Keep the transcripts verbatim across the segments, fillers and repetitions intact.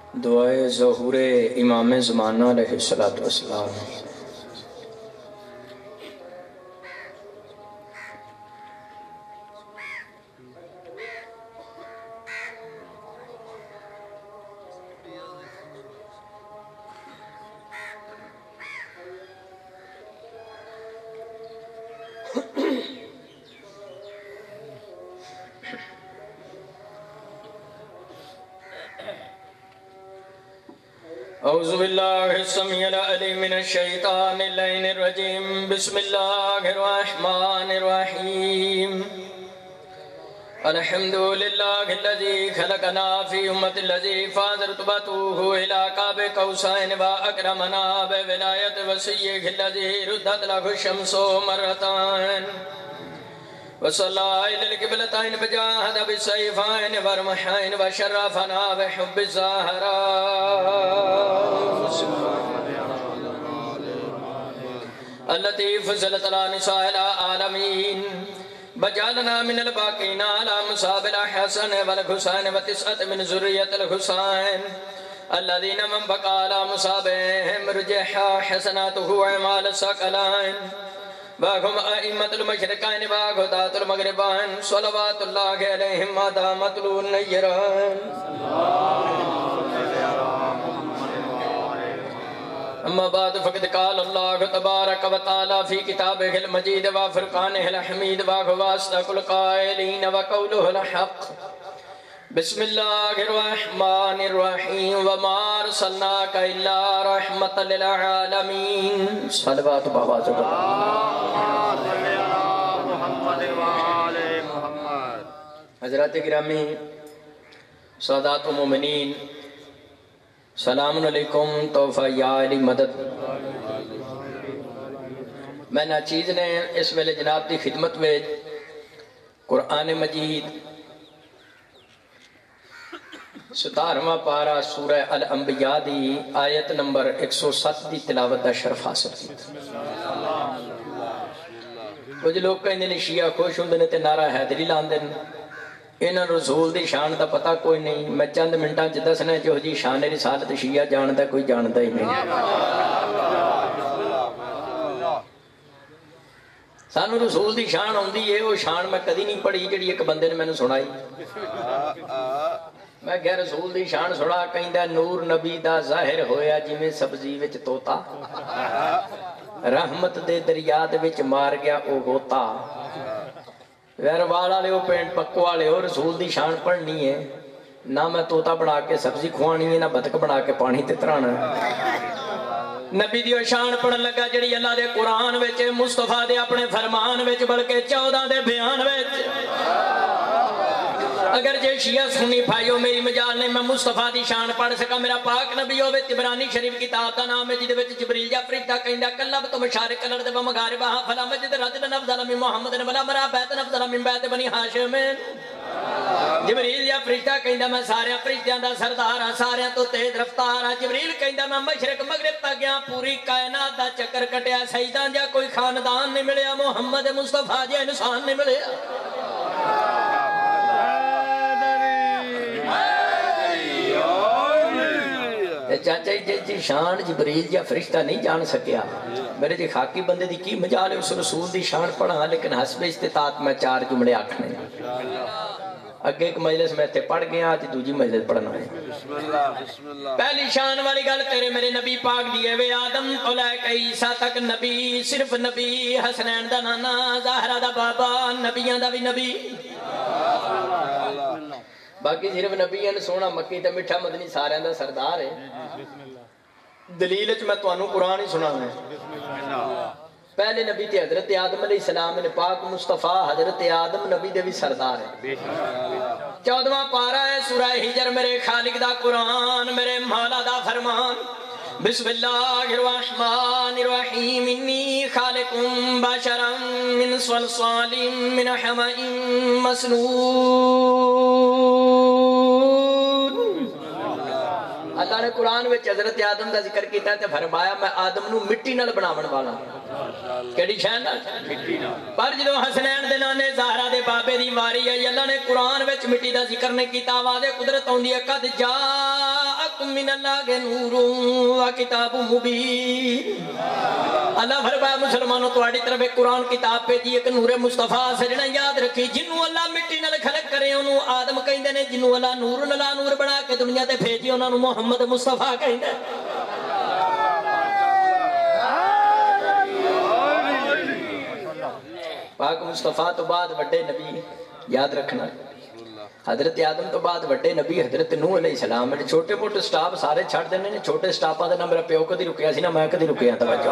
دعائے ظہور امام زمانہ علیہ السلام. اعوذ باللہ السمیع العلیم من الشیطان اللعین الرجیم. بسم اللہ الرحمن الرحیم. الحمدللہ الذی خلقنا فی امت الذی فاضرتبتوہ الى قاب قوسین و اکرمنا بولایت وسیح الذی ردت لہ الشمس مرتان وصلى إلى القبلتين بجاهد بالسيفين والرمحين وشرفنا بحب الزهراء التي فضلت على نساء العالمين وجعلنا من الباقين على مصاب الحسن والحسين وتسعة من ذرية الحسين الذين من بقى على مصابهم رجح حسناته وعمال الثقلين باغم ائمة المشرقين باغدات المغربين صلوات الله عليهم ما دامت النيران. اما بعد فقد قال الله تبارك وتعالى في كتابه المجيد وفرقانه الحميد وهو أصدق القائلين وقوله الحق. بسم اللہ الرحمن الرحیم. وما ارسلناک الا رحمت للعالمین. صلوات بابا زبان. حضرات گرامی، سادات و مومنین، سلام علیکم. توفہ یا علی مدد. میں ناچیز نے اس ویلے جناب دی خدمت میں قرآن مجید ستارواں پارا سورہ الانبیاء دی آیت نمبر ایک سو ست دی تلاوت دا شرف حاصل کی. کچھ لوگ کہیں نے شیعہ خوش ہوں نے تے نعرہ حیدری لان دن. انہاں رسول دی شان دا پتہ کوئی نہیں. میں چند منٹاں چ دسنا جو جی شان رسالت شیعہ جاندا کوئی جاندا ہی نہیں. سانو رسول دی شان ہوندی ہے، وہ شان میں کدی نہیں پڑھی جڑی ایک بندے نے مینوں سنائی. میں کہہ رسول دی شان سنا کہندہ نور نبی دا ظاہر ہویا جی میں سبزی وچ توتا رحمت دے دریا دے وچ مار گیا او غوطہ. ویر والا لے او پینٹ پکوا لے او رسول دی شان پڑھنی ہے. نہ میں توتا بنا کے سبزی کھوانی ہے، نہ بطک بنا کے پانی تترانا. نبی دیو شان پڑھن لگا جڑی اللہ دے قرآن وچ، مصطفیٰ دے اپنے فرمان وچ، بلکہ چودہ دے بیان وچ. اگر جے شیعہ سنی بھائیو میری مجال نے میں مصطفیٰ دی شان پڑھ سکا. میرا پاک نبی ہوئے تبرانی شریف کتاب دا نام ہے جدے وچ جبریل یا فرشتہ کہندا کلب تو مشارق الارض و مغاربہا فلا مسجد رجل افضل من محمد ولا مرا بیت افضل من بیت بنی ہاشم. جبریل یا فرشتہ کہندا میں سارے فرشتیاں دا سردار ہاں، سارے تو تیز رفتار ہاں. جبریل کہندا میں مشرق مغرب تک گیا، پوری کائنات دا چکر کٹیا، سیداں جا کوئی خاندان نہیں ملیا، محمد مصطفیٰ جا انسان نہیں ملیا. چاچا جی جی شان جبریل یا فرشتہ نہیں جان سکیا. میرے جی خاکی بندے دی کی مجال ہے اس رسول دی شان پڑھا، لیکن حسب استطاعت میں چار جملے آکھنے. اگے ایک مجلس میں تے پڑھ گیا، آج دوجی مجلس پڑھنا ہے. پہلی شان والی گل تیرے میرے نبی پاک دیئے وے آدم تو لے کے عیسیٰ تک نبی، صرف نبی. حسنین دا نانا، زہرہ دا بابا، نبیاں دا بھی نبی. باقی صرف نبی ہیں سونا مکی تے مٹھا مدنی سارے دا سردار ہے. دلیل چ میں تانوں قرآن ہی سنا ہے. پہلے نبی تے حضرت آدم علیہ السلام نے پاک مصطفیٰ حضرت آدم نبی دے بھی سردار ہے. چودواں پارا ہے سورہ ہجر. میرے خالق دا قرآن، میرے مولا دا فرمان. بسم اللہ الرحمن الرحیم. انی خالق بشرا من صلصال من حمأ مسنون. اللہ نے قرآن میں حضرت آدم دا ذکر کیتا ہے، فرمایا میں آدم نو مٹی نال بناون والا. کیڑی شے نال؟ مٹی نال. پر جدوں حسنین دے نانے زہرا دے بابے دی واری آئی، اللہ نے قرآن وچ مٹی دا ذکر نہیں کیتا. واضح قدرت ہوندی ہے. قد جاءک جاءکم من اللہ نور و کتاب مبین اللہ فرمایا مسلمانوں تواڈی طرف ایک قرآن کتاب بھیجی ایک نور مصطفیٰ سجنا یاد رکھی جنوں اللہ مٹی نال خلق کرے انہوں آدم کہندے نے جنوں اللہ نور نلا نور بنا کے دنیا تے بھیجی انہاں نوں محمد مصطفیٰ کہندے پاک مصطفیٰ تو بعد بڑے نبی یاد رکھنا حضرت آدم تو بعد بڑے نبی حضرت نوح علیہ السلام چھوٹے موٹے سٹاپ سارے چھڑ دینے نے چھوٹے سٹاپاں دے نہ میرا پیو کدی رکیا سی نہ میں کدی رکیا توجہ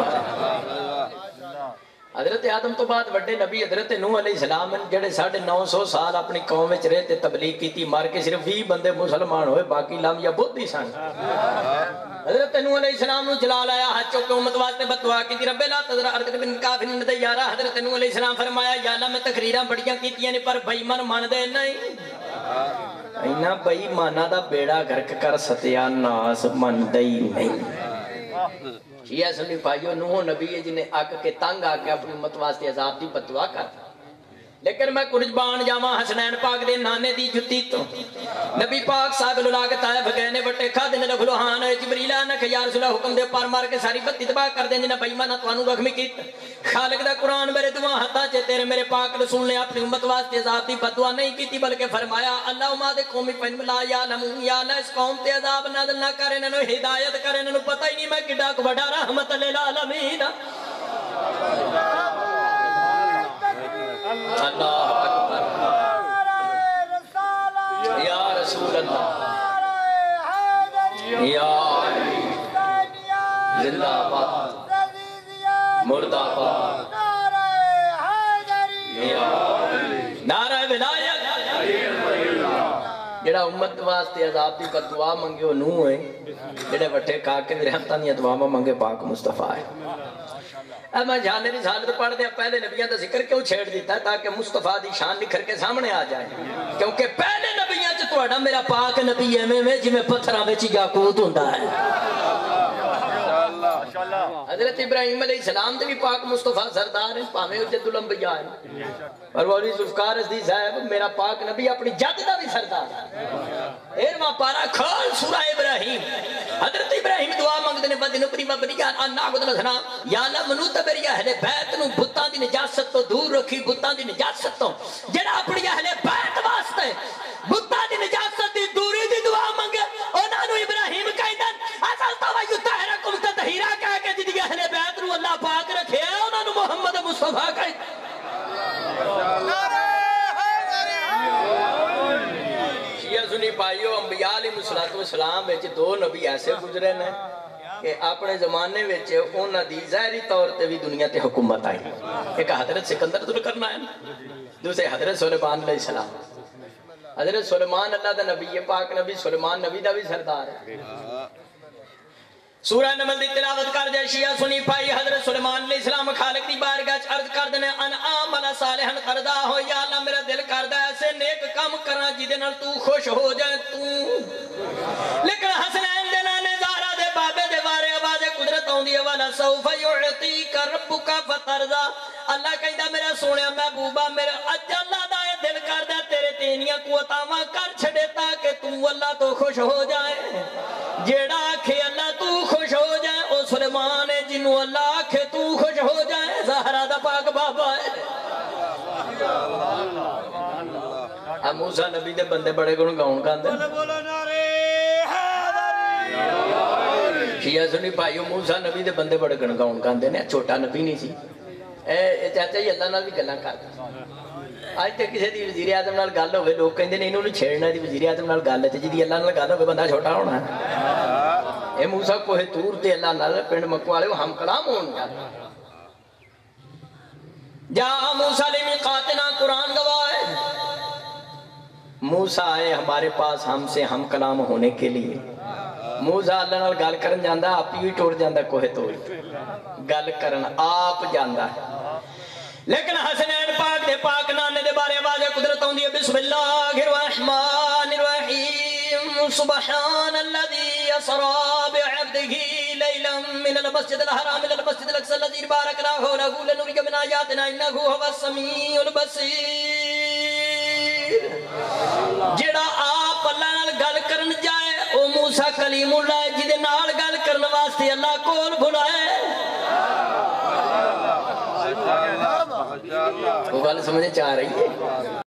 حضرت آدم تو بعد بڑے نبی حضرت نوح علیہ السلام جڑے ساڑھے نو سو سال اپنی قوم وچ رہتے تبلیغ کی تھی مار کے صرف وی بندے مسلمان ہوئے باقی لام یا بدھ ہی سن حضرت نوح علیہ السلام نو جلال آیا ہاتھ چوکے امت واسطے بدعا کی تھی رب لا تذر ارض بن کافرین دیارا حضرت نوح علیہ السلام فرمایا یا اللہ میں تقریراں بڑیاں کیتیاں نے پر بے ایمان مان دے نہیں اینا بے ایمانہ دا بیڑا گھرک کر ستیا ناس من دئی نہیں شیعہ سنی بھائیو نوح نبی ہے جنہیں آگ کے تنگ آکے اپنی امت واسطے عذاب دی بدعا کرتا لیکن میں قربان جاواں حسنین پاک دے نانے دی جتی تو نبی پاک صاحب اللہ کے طائف گئے بٹے کھا دینے لگلو ہاں جبریل آنا کہ یا رسول اللہ حکم دے پار مار کے ساری بتی تباہ کر دیں جنہیں بھائی مانا توانو زخمی کیت خالق دا قرآن میرے دعا ہتا چے تیرے میرے پاک رسول نے اپنی امت واسطے عذاب دی بدعا نہیں کی تھی بلکہ فرمایا اللہ امہ دے قومی فہم لا یا لمون یا اللہ اس قوم تے عذاب نازل نہ کرے ننو ہدایت کرے ننو پتہ ہی نہیں میں کڈا کو بڑا رحمت للعالمین اللہ اکبر یا رسول اللہ یا زندہ آباد مردہ آباد نعرہ ولایت جڑا امت واسطے عذاب دی بدعا منگے وہ نوح ہے جڑے وٹھے کھا کے رحمتاں دی دعا منگے پاک مصطفیٰ ہے اب میں جانے رسالت پڑھ دیا پہلے نبیوں کا ذکر کیوں چھیڑ دیتا ہے تاکہ مصطفیٰ دی شان نکھر کے سامنے آ جائے کیونکہ پہلے نبیوں سے توڑا میرا پاک نبی ہے میں جی میں پتھرہ میں چی یاقوت ہوندہ ہے حضرت ابراہیم علیہ السلام دے بھی پاک مصطفیٰ سردار ہیں پاہمیں جد الانبیاء ہیں اور والی ذوالفقار ازدی صاحب میرا پاک نبی اپنی جد دا بھی سردار ہے ایرواں پارا کھال سورہ ابراہیم حضرت ابراہیم دعا مانگتے نے بدن اپنی مبنیان ان نعبد الاسنام یا اللہ منو تبری اہل بیت نو بتاں دی نجاست تو دور رکھی بتاں دی نجاست تو جڑا اپنی اہل بیت واسطے بتاں دی نجاست دی دوری دی دعا مانگے انہاں نو ابراہیم کہندن اصل تو یطہرکم تطہیرا کہہ کے جدی اہل بیت نو اللہ پاک رکھے انہاں نو محمد مصطفیٰ کہندن سنی پائیو انبیاء علیہ السلام وچ دو نبی ایسے گزرے ہیں کہ اپنے زمانے وچ انہاں دی ظاہری طور تے بھی دنیا تے حکومت آئی ایک حضرت سکندر ذو القرنین ہے دوسرے حضرت سلیمان علیہ السلام حضرت سلیمان اللہ دا نبی پاک نبی سلیمان نبی دا بھی سردار ہے سورہ نمل دی تلاوت کر جائے شیعہ سنی پائی حضرت سلیمان علیہ السلام خالق دی بارگاہ عرض کر دینے ان آمل صالحاً کردہ ہو یا اللہ میرا دل کردہ ایسے نیک کام کرنا جی دینا تو خوش ہو جائے تو لیکن حسنین دینا نظارہ دے بابے دے وارے آواز قدرت ہوں دیئے والا سوف یعطی کا ربکا فترزا اللہ کہیدہ میرا سونے محبوبہ میرا اج اللہ دا یہ دل کردہ تیرے تینیاں قوتاواں کر چھڑے تاکہ تو اللہ تو خوش ہو جائے جیڑا آکھے اللہ تو خوش ہو جائے او سلیمان ہے جنہوں اللہ آکھے تو خوش ہو جائے زہرہ دا پاک بابا ہے اب موسیٰ نبی دے بندے بڑے گن گاؤں کاندے شیعہ سنی بھائیو موسیٰ نبی دے بندے بڑے گن گاؤں کاندے نے چھوٹا نبی نہیں سی اے چاچا ہی اللہ نال بھی گلہ کرتا آج تک کسی دی وزیر اعظم نال گل ہوئے لوگ کہندے نے انہوں نے چھیڑنا دی وزیر اعظم نال گل ہے جدی اللہ نال گل ہوئے بندہ چھوٹا ہونا اے موسیٰ کوہ تور تے اللہ نال پنڈ مکو والے ہم کلام ہون جاتا جا موسیٰ لمیقاتنا قرآن گواہ ہے موسیٰ آئے ہمارے پاس ہم سے ہم کلام ہونے کے لیے موسیٰ اللہ نال گل کرن جاندہ آپ ہی ٹوڑ جاندہ کوہ تور گل کرن آپ جاندہ ہے لیکن حسنین پاک دے پاک نانے دے بارے واضح قدرت ہوں دیئے بسم اللہ الرحمن الرحیم سبحان الذي اسرا بعبده ليلا من المسجد الحرام الى المسجد الاقصى الذي باركنا حوله لنريه من آياتنا انه هو السميع البصير جڑا آپ اللہ نال گل کرن جائے او موسیٰ موسیٰ کلیم اللہ جدے نال گل کرن واسطے اللہ کول بلائے وہ گل سمجھے چاہ رہی ہے